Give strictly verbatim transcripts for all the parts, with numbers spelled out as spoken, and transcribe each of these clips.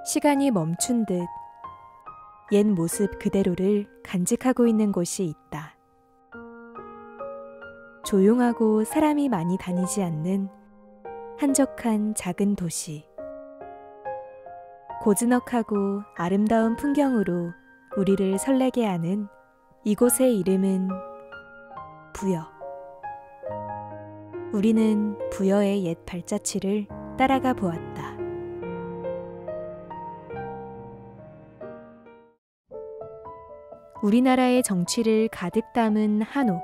시간이 멈춘 듯 옛 모습 그대로를 간직하고 있는 곳이 있다. 조용하고 사람이 많이 다니지 않는 한적한 작은 도시. 고즈넉하고 아름다운 풍경으로 우리를 설레게 하는 이곳의 이름은 부여. 우리는 부여의 옛 발자취를 따라가 보았다. 우리나라의 정취를 가득 담은 한옥.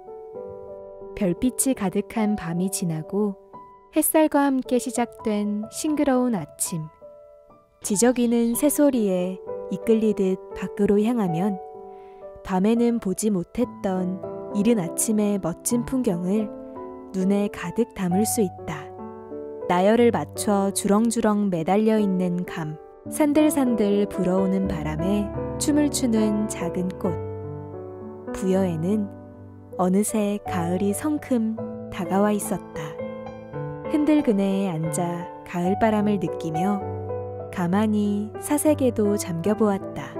별빛이 가득한 밤이 지나고 햇살과 함께 시작된 싱그러운 아침. 지저귀는 새소리에 이끌리듯 밖으로 향하면 밤에는 보지 못했던 이른 아침의 멋진 풍경을 눈에 가득 담을 수 있다. 나열을 맞춰 주렁주렁 매달려 있는 감, 산들산들 불어오는 바람에 춤을 추는 작은 꽃. 부여에는 어느새 가을이 성큼 다가와 있었다. 흔들 그네에 앉아 가을바람을 느끼며 가만히 사색에도 잠겨보았다.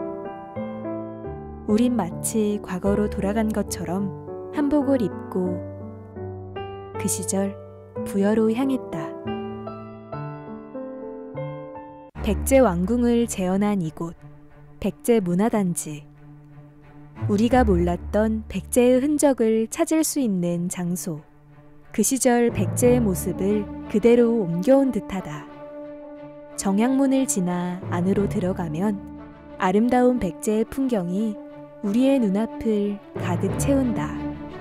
우린 마치 과거로 돌아간 것처럼 한복을 입고 그 시절 부여로 향했다. 백제 왕궁을 재현한 이곳, 백제 문화단지. 우리가 몰랐던 백제의 흔적을 찾을 수 있는 장소. 그 시절 백제의 모습을 그대로 옮겨온 듯하다. 정양문을 지나 안으로 들어가면 아름다운 백제의 풍경이 우리의 눈앞을 가득 채운다.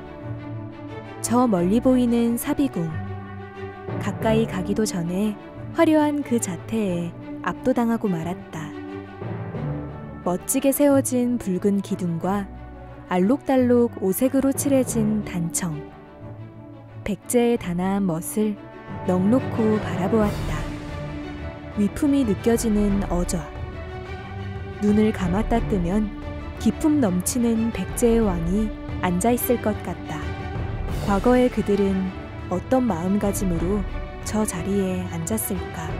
저 멀리 보이는 사비궁. 가까이 가기도 전에 화려한 그 자태에 압도당하고 말았다. 멋지게 세워진 붉은 기둥과 알록달록 오색으로 칠해진 단청. 백제의 단아한 멋을 넋놓고 바라보았다. 위품이 느껴지는 어좌. 눈을 감았다 뜨면 기품 넘치는 백제의 왕이 앉아있을 것 같다. 과거의 그들은 어떤 마음가짐으로 저 자리에 앉았을까?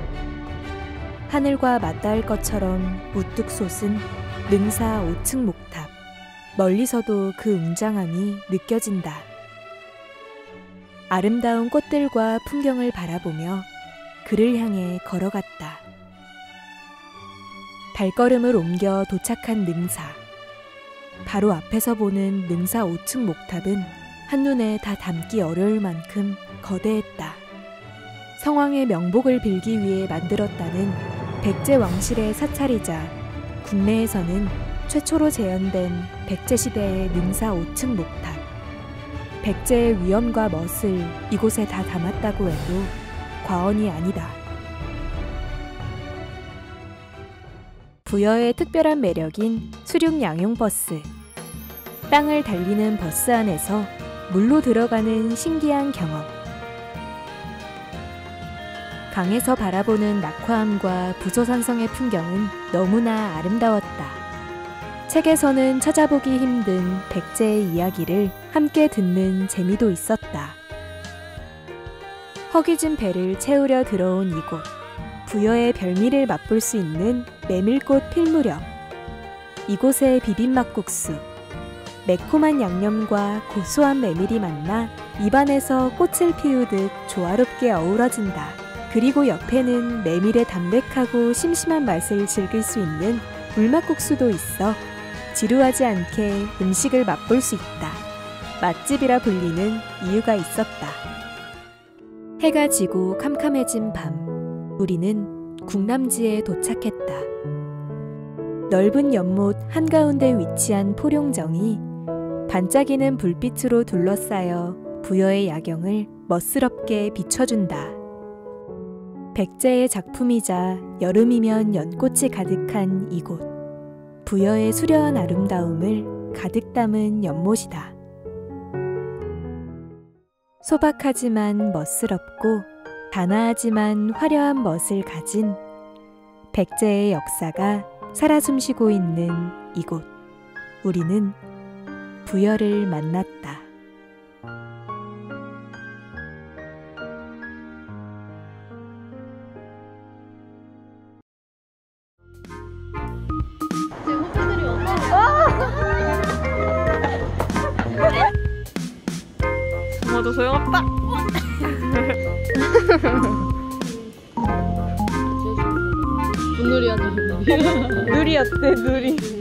하늘과 맞닿을 것처럼 우뚝 솟은 능사 오 층 목탑. 멀리서도 그 웅장함이 느껴진다. 아름다운 꽃들과 풍경을 바라보며 그를 향해 걸어갔다. 발걸음을 옮겨 도착한 능사. 바로 앞에서 보는 능사 오 층 목탑은 한눈에 다 담기 어려울 만큼 거대했다. 성왕의 명복을 빌기 위해 만들었다는 백제 왕실의 사찰이자 국내에서는 최초로 재현된 백제시대의 능사 오 층 목탑. 백제의 위엄과 멋을 이곳에 다 담았다고 해도 과언이 아니다. 부여의 특별한 매력인 수륙 양용버스. 땅을 달리는 버스 안에서 물로 들어가는 신기한 경험. 강에서 바라보는 낙화암과 부소산성의 풍경은 너무나 아름다웠다. 책에서는 찾아보기 힘든 백제의 이야기를 함께 듣는 재미도 있었다. 허기진 배를 채우려 들어온 이곳. 부여의 별미를 맛볼 수 있는 메밀꽃 필 무렵. 이곳의 비빔막국수. 매콤한 양념과 고소한 메밀이 만나 입안에서 꽃을 피우듯 조화롭게 어우러진다. 그리고 옆에는 메밀의 담백하고 심심한 맛을 즐길 수 있는 물막국수도 있어 지루하지 않게 음식을 맛볼 수 있다. 맛집이라 불리는 이유가 있었다. 해가 지고 캄캄해진 밤. 우리는 국람지에 도착했다. 넓은 연못 한가운데 위치한 포룡정이 반짝이는 불빛으로 둘러싸여 부여의 야경을 멋스럽게 비춰준다. 백제의 작품이자 여름이면 연꽃이 가득한 이곳. 부여의 수려한 아름다움을 가득 담은 연못이다. 소박하지만 멋스럽고 단아하지만 화려한 멋을 가진 백제의 역사가 살아 숨쉬고 있는 이곳. 우리는 부여를 만났다. 넘어도 소용없다. 분놀이 하자. 누리였대 누리.